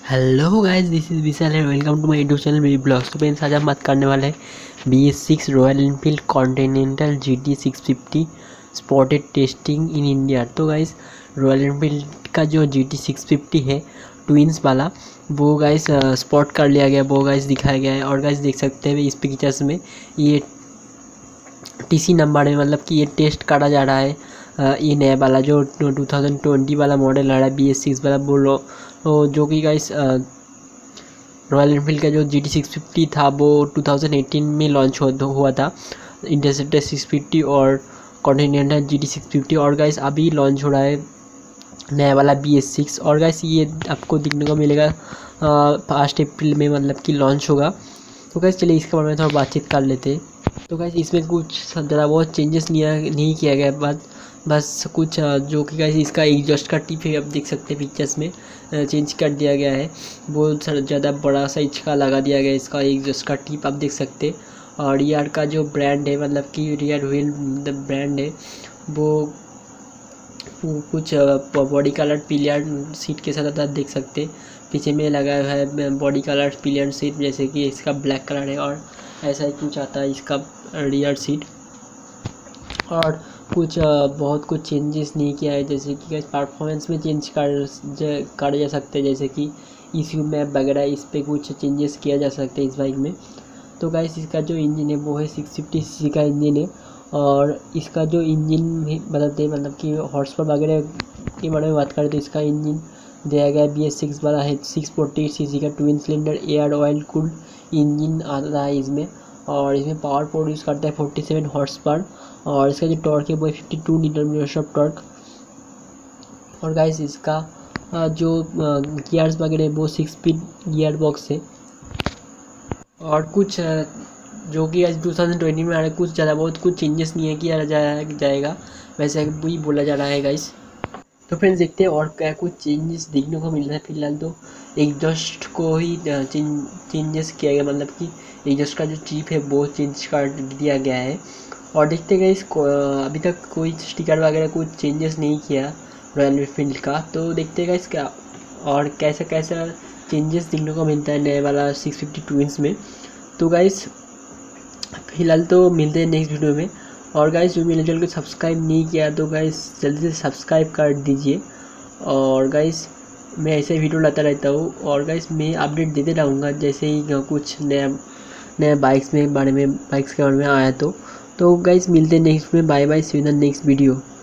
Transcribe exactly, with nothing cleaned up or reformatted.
Hello guys, this is Vishal and welcome to my YouTube channel मेरी vlogs. तो friends, आज हम बात करने वाले हैं B S six Royal Enfield Continental G T six fifty spotted testing in India. तो गाइस, रॉयल एनफील्ड का जो जी टी सिक्स फिफ्टी है ट्विंस वाला, वो गाइस स्पॉट कर लिया गया, वो गाइस दिखाया गया है। और गाइस देख सकते हैं इस पिक्चर्स में ये टीसी नंबर है, मतलब कि ये टेस्ट करा जा रहा है। ये नया वाला जो टू थाउजेंड ट्वेंटी वाला मॉडल आ रहा है बी एस सिक्स वाला, बोलो तो जो कि गाइस रॉयल एनफील्ड का जो जी टी सिक्स फिफ्टी था वो टू थाउजेंड एटीन में लॉन्च हुआ था, इंटरसेप्टर सिक्स फिफ्टी और Continental G T six fifty. और गाइस अभी लॉन्च हो रहा है नया वाला बी एस सिक्स। और गाइस ये आपको दिखने को मिलेगा फर्स्ट अप्रैल में, मतलब कि लॉन्च होगा। तो गाइस चलिए इसके बारे में थोड़ा बातचीत कर लेते हैं। तो गाइस इसमें कुछ ज़रा बहुत चेंजेस नहीं नहीं किया गया, बस बस कुछ जो कि गाइस इसका एग्जॉस्ट का टिप है, आप देख सकते हैं पिक्चर्स में चेंज कर दिया गया है। बहुत ज़्यादा बड़ा साइज का लगा दिया गया है इसका एग्जॉस्ट का टिप, आप देख सकते हैं। और रियर का जो ब्रांड है, मतलब कि रियर व्हील ब्रांड है, वो कुछ बॉडी कलर पिलियन सीट के साथ आप देख सकते हैं। पीछे में लगा हुआ है बॉडी कलर पिलियन सीट, जैसे कि इसका ब्लैक कलर है और ऐसा ही कुछ आता है इसका रियर सीट। और कुछ बहुत कुछ चेंजेस नहीं किया है, जैसे कि परफॉर्मेंस में चेंज कर कर जा सकते हैं, जैसे कि इश्यू मैप वगैरह, इस पर कुछ चेंजेस किया जा सकते हैं इस बाइक में। तो गाइस इसका जो इंजन है वो है सिक्स फिफ्टी सी सी का इंजन है। और इसका जो इंजन बताते हैं, मतलब कि हॉर्स पावर वगैरह के बारे में बात करें तो इसका इंजन दिया गया है बी एस सिक्स वाला है, सिक्स फोर्टी सी सी का twin cylinder air oil cooled engine आता है इसमें। और इसमें पावर प्रोड्यूस करता है फोर्टी सेवन हॉर्स पावर। और इसका जो टॉर्क है वो है fifty two newton metre of torque. और गाइस इसका जो गियर्स वगैरह है वो सिक्स स्पीड गियर बॉक्स है। और कुछ जो कि आज टू थाउजेंड ट्वेंटी में आ रहा है, कुछ ज़्यादा बहुत कुछ चेंजेस नहीं है किया जाएगा, वैसे वही बोला जा रहा है गाइस। तो फ्रेंड्स देखते हैं और क्या कुछ चेंजेस देखने को मिल रहा है। फिलहाल तो एग्जॉस्ट को ही चेंजेस किया गया, मतलब कि एग्जॉस्ट का जो चिप है वो चेंज कर दिया गया है। और देखते गए इस अभी तक कोई स्टिकर वगैरह कुछ चेंजेस नहीं किया रॉयल एनफील्ड का। तो देखते गए इसका और कैसा कैसा चेंजेस देखने को मिलता है नए वाला सिक्स फिफ्टी ट्विंस में। तो गाइस फिलहाल तो मिलते हैं नेक्स्ट वीडियो में। और गाइस जो मेरे चैनल को सब्सक्राइब नहीं किया तो गाइस जल्दी से सब्सक्राइब कर दीजिए। और गाइस मैं ऐसे वीडियो लाता रहता हूँ, और गाइस मैं अपडेट देते रहूँगा जैसे ही कुछ नया नया बाइक्स में बारे में बाइक्स के बारे में आया तो तो गाइस मिलते हैं नेक्स्ट में। Bye bye, see you in the next video.